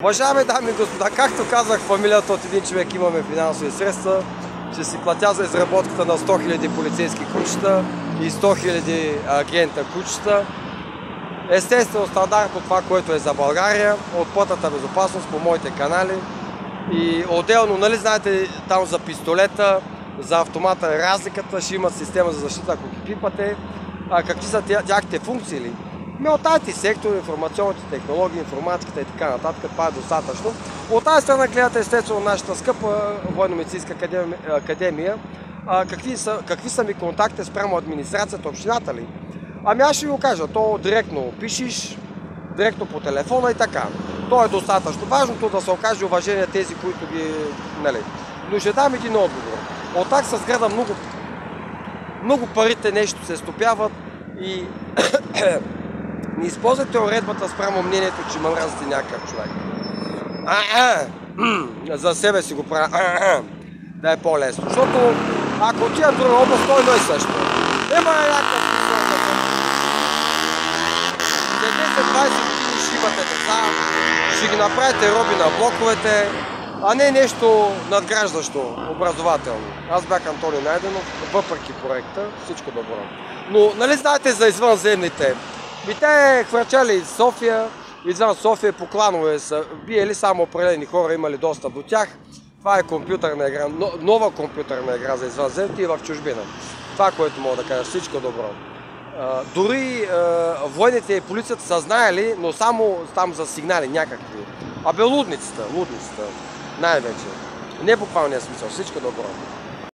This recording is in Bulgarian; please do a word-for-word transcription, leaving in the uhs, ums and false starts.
Уважаеми дами и господа, както казах фамилията от един човек, имаме финансови средства, ще си платя за изработката на сто хиляди полицейски кучета и сто хиляди агента кучета. Естествено стандартно това, което е за България, от пътната безопасност по моите канали. И отделно, нали знаете, там за пистолета, за автомата разликата, ще имат система за защита, ако ги пипате. А какви са тяхните функции ли? Ми от тази сектор, информационните технологии, информатиката и така нататък, това е достатъчно. От тази страна гледате естествено нашата скъпа военно-медицинска академия. А, какви, са, какви са ми контакти спрямо администрацията, общината ли? Ами аз ще ви го кажа, то директно пишеш, директно по телефона и така. То е достатъчно. Важното да се окаже уважение тези, които ги... Нали. Но ще дам един отговор. От так с града много, много парите нещо се стопяват и не използвате уредбата спрямо мнението, че мразите някакъв човек. За себе си го правя, да е по-лесно. Защото ако отида в друга област, той не е също. Има някакъв десет-двайсет години ще имате деца, ще ги направите роби на блоковете, а не нещо надграждащо, образователно. Аз бях Антони Найденов, въпреки проекта, всичко добро. Но нали знаете за извънземните? И те хвърчали из София, извън София по кланове са биели, само определени хора имали достъп до тях. Това е компютърна игра, нова компютърна игра за извънземните и в чужбина. Това, което мога да кажа, всичко добро. Uh, дори uh, военните и полицията са знаели, но само там за сигнали някакви. Абе лудницата, лудницата, най-вече. Не буквалния смисъл, всичко добро.